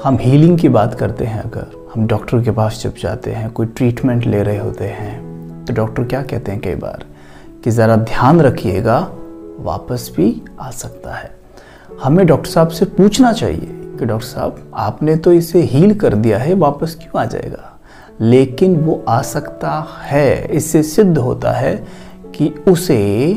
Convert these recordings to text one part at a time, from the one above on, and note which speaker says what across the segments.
Speaker 1: हम हीलिंग की बात करते हैं, अगर हम डॉक्टर के पास जब जाते हैं, कोई ट्रीटमेंट ले रहे होते हैं, तो डॉक्टर क्या कहते हैं कई बार कि ज़रा ध्यान रखिएगा, वापस भी आ सकता है। हमें डॉक्टर साहब से पूछना चाहिए कि डॉक्टर साहब आपने तो इसे हील कर दिया है, वापस क्यों आ जाएगा? लेकिन वो आ सकता है, इससे सिद्ध होता है कि उसे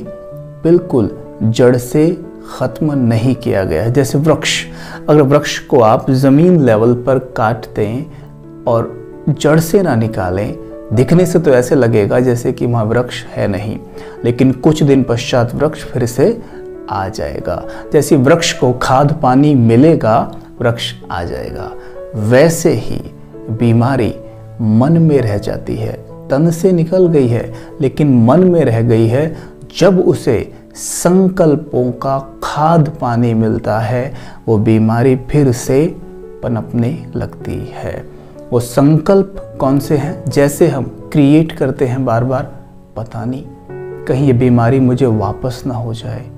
Speaker 1: बिल्कुल जड़ से ख़त्म नहीं किया गया है। जैसे वृक्ष, अगर वृक्ष को आप ज़मीन लेवल पर काट दें और जड़ से ना निकालें, दिखने से तो ऐसे लगेगा जैसे कि वहाँ वृक्ष है नहीं, लेकिन कुछ दिन पश्चात वृक्ष फिर से आ जाएगा। जैसे वृक्ष को खाद पानी मिलेगा, वृक्ष आ जाएगा। वैसे ही बीमारी मन में रह जाती है, तन से निकल गई है लेकिन मन में रह गई है। जब उसे संकल्पों का खाद पानी मिलता है, वो बीमारी फिर से पनपने लगती है। वो संकल्प कौन से हैं? जैसे हम क्रिएट करते हैं बार बार, पता नहीं कहीं ये बीमारी मुझे वापस ना हो जाए।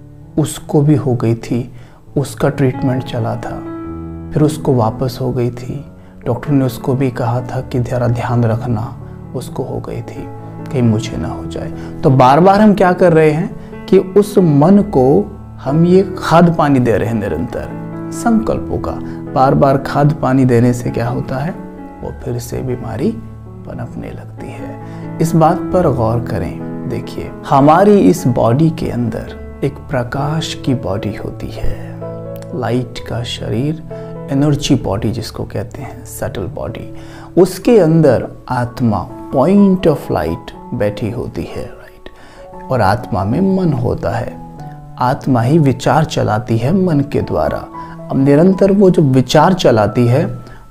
Speaker 1: उसको भी हो गई थी, उसका ट्रीटमेंट चला था, फिर उसको वापस हो गई थी। डॉक्टर ने उसको भी कहा था कि ज़रा ध्यान रखना, उसको हो गई थी, कहीं मुझे ना हो जाए। तो बार बार हम क्या कर रहे हैं कि उस मन को हम ये खाद पानी दे रहे हैं निरंतर, संकल्पों का बार बार खाद पानी देने से क्या होता है? वो फिर से बीमारी पनपने लगती है। इस बात पर गौर करें। देखिए, हमारी इस बॉडी के अंदर एक प्रकाश की बॉडी होती है, लाइट का शरीर, एनर्जी बॉडी जिसको कहते हैं, सटल बॉडी। उसके अंदर आत्मा, पॉइंट ऑफ लाइट बैठी होती है, राइट। और आत्मा में मन होता है। आत्मा ही विचार चलाती है मन के द्वारा। अब निरंतर वो जो विचार चलाती है,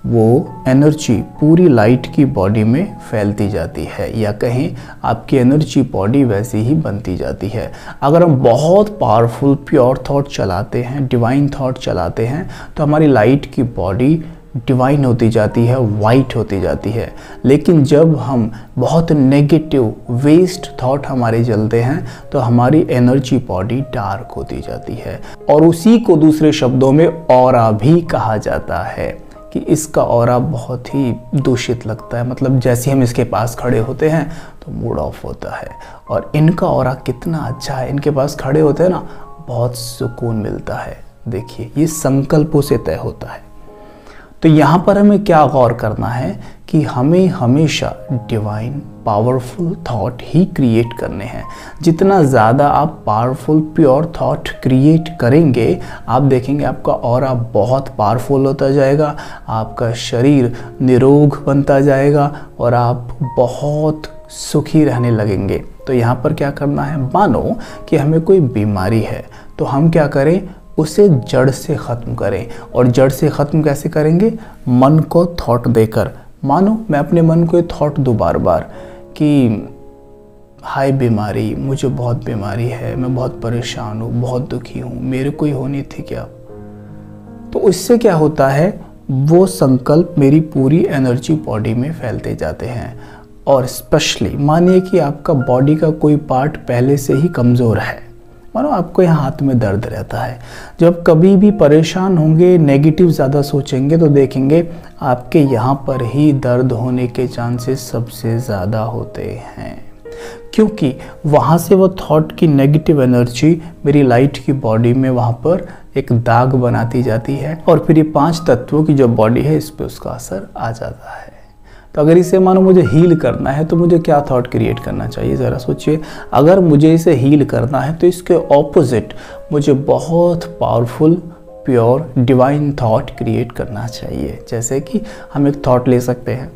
Speaker 1: वो एनर्जी पूरी लाइट की बॉडी में फैलती जाती है, या कहें आपकी एनर्जी बॉडी वैसी ही बनती जाती है। अगर हम बहुत पावरफुल प्योर थॉट चलाते हैं, डिवाइन थॉट चलाते हैं, तो हमारी लाइट की बॉडी डिवाइन होती जाती है, वाइट होती जाती है। लेकिन जब हम बहुत नेगेटिव वेस्ट थॉट हमारे चलते हैं, तो हमारी एनर्जी बॉडी डार्क होती जाती है। और उसी को दूसरे शब्दों में ऑरा भी कहा जाता है कि इसका ऑरा बहुत ही दूषित लगता है। मतलब जैसे हम इसके पास खड़े होते हैं तो मूड ऑफ होता है। और इनका ऑरा कितना अच्छा है, इनके पास खड़े होते हैं ना, बहुत सुकून मिलता है। देखिए, ये संकल्पों से तय होता है। तो यहाँ पर हमें क्या गौर करना है कि हमें हमेशा डिवाइन पावरफुल थॉट ही क्रिएट करने हैं। जितना ज़्यादा आप पावरफुल प्योर थॉट क्रिएट करेंगे, आप देखेंगे आपका ऑरा बहुत पावरफुल होता जाएगा, आपका शरीर निरोग बनता जाएगा और आप बहुत सुखी रहने लगेंगे। तो यहाँ पर क्या करना है? मानो कि हमें कोई बीमारी है, तो हम क्या करें? उसे जड़ से ख़त्म करें। और जड़ से ख़त्म कैसे करेंगे? मन को थॉट देकर। मानो मैं अपने मन को ये थॉट दूँ बार बार कि हाय बीमारी, मुझे बहुत बीमारी है, मैं बहुत परेशान हूँ, बहुत दुखी हूँ, मेरे को ही होनी थी क्या? तो इससे क्या होता है? वो संकल्प मेरी पूरी एनर्जी बॉडी में फैलते जाते हैं। और स्पेशली मानिए कि आपका बॉडी का कोई पार्ट पहले से ही कमज़ोर है, मानो आपको यहाँ हाथ में दर्द रहता है। जब कभी भी परेशान होंगे, नेगेटिव ज़्यादा सोचेंगे, तो देखेंगे आपके यहाँ पर ही दर्द होने के चांसेस सबसे ज़्यादा होते हैं, क्योंकि वहाँ से वो थॉट की नेगेटिव एनर्जी मेरी लाइट की बॉडी में वहाँ पर एक दाग बनाती जाती है। और फिर ये 5 तत्वों की जो बॉडी है, इस पर उसका असर आ जाता है। तो अगर इसे मानो मुझे हील करना है, तो मुझे क्या थॉट क्रिएट करना चाहिए? ज़रा सोचिए। अगर मुझे इसे हील करना है, तो इसके ऑपोजिट मुझे बहुत powerful pure divine thought create करना चाहिए। जैसे कि हम एक थॉट ले सकते हैं,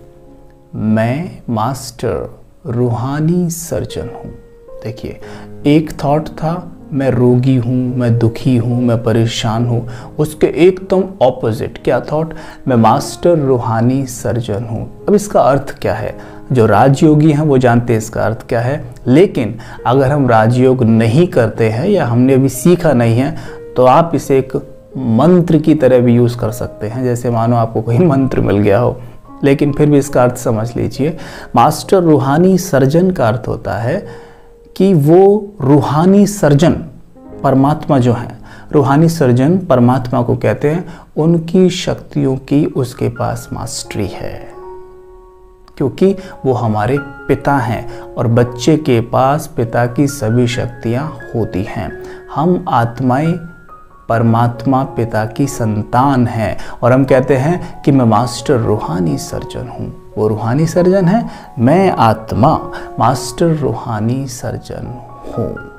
Speaker 1: मैं मास्टर रूहानी सर्जन हूँ। देखिए, एक थॉट था मैं रोगी हूँ, मैं दुखी हूँ, मैं परेशान हूँ। उसके एकदम ऑपोजिट क्या थॉट? मैं मास्टर रूहानी सर्जन हूँ। अब इसका अर्थ क्या है? जो राजयोगी हैं वो जानते हैं इसका अर्थ क्या है। लेकिन अगर हम राजयोग नहीं करते हैं या हमने अभी सीखा नहीं है, तो आप इसे एक मंत्र की तरह भी यूज़ कर सकते हैं। जैसे मानो आपको कोई मंत्र मिल गया हो, लेकिन फिर भी इसका अर्थ समझ लीजिए। मास्टर रूहानी सर्जन का अर्थ होता है कि वो रूहानी सर्जन, परमात्मा जो है, रूहानी सर्जन परमात्मा को कहते हैं, उनकी शक्तियों की उसके पास मास्टरी है, क्योंकि वो हमारे पिता हैं और बच्चे के पास पिता की सभी शक्तियाँ होती हैं। हम आत्माएं परमात्मा पिता की संतान हैं और हम कहते हैं कि मैं मास्टर रूहानी सर्जन हूँ। वो रूहानी सर्जन है, मैं आत्मा मास्टर रूहानी सर्जन हूँ।